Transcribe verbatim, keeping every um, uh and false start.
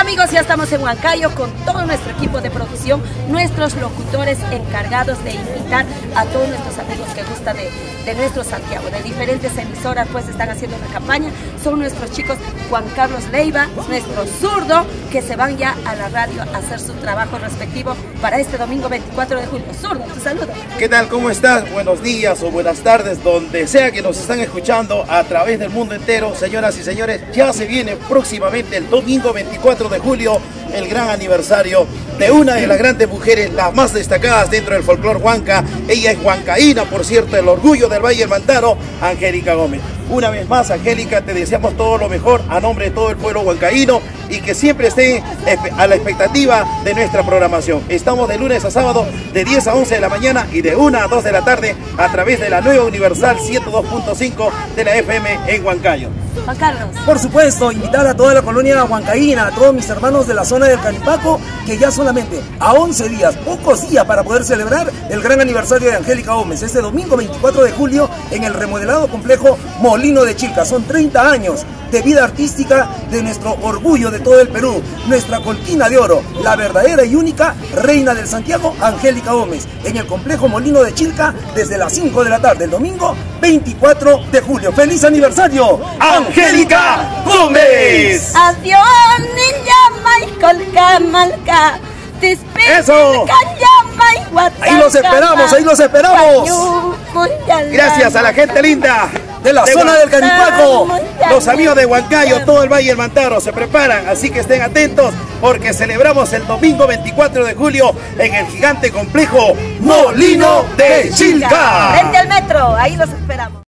amigos, ya estamos en Huancayo con todo nuestro equipo de producción, nuestros locutores encargados de invitar a todos nuestros amigos que gustan de, de nuestro Santiago, de diferentes emisoras, pues están haciendo una campaña. Son nuestros chicos Juan Carlos Leiva, nuestro zurdo, que se van ya a la radio a hacer su trabajo respectivo para este domingo veinticuatro de julio. Zurdo, tu saludo. ¿Qué tal? ¿Cómo estás? Buenos días o buenas tardes, donde sea que nos están escuchando a través del mundo entero. Señoras y señores, ya se viene próximamente el domingo veinticuatro de julio el gran aniversario de una de las grandes mujeres, las más destacadas dentro del folclore huanca. Ella es huancaína, por cierto, el orgullo del Valle del Mantaro, Angélica Gómez. Una vez más, Angélica, te deseamos todo lo mejor a nombre de todo el pueblo huancaíno y que siempre esté a la expectativa de nuestra programación. Estamos de lunes a sábado de diez a once de la mañana y de una a dos de la tarde a través de la nueva Universal ciento dos punto cinco de la F M en Huancayo. Juan Carlos. Por supuesto, invitar a toda la colonia huancaína, a todos mis hermanos de la zona del Canipaco, que ya solamente a once días, pocos días para poder celebrar el gran aniversario de Angélica Gómez, este domingo veinticuatro de julio en el remodelado complejo Molino de Chilca. Son treinta años de vida artística de nuestro orgullo de todo el Perú, nuestra colquina de oro, la verdadera y única reina del Santiago, Angélica Gómez, en el complejo Molino de Chilca desde las cinco de la tarde, el domingo veinticuatro de julio. ¡Feliz aniversario, Angélica Gómez! Adiós, niña Michael Camalca. ¡Eso! Ahí los esperamos, ahí los esperamos. Gracias a la gente linda de la de zona Huan... del Canipaco. Los amigos de Huancayo, todo el Valle del Mantaro se preparan, así que estén atentos porque celebramos el domingo veinticuatro de julio en el gigante complejo Molino de Chilca. Frente al metro, ahí los esperamos.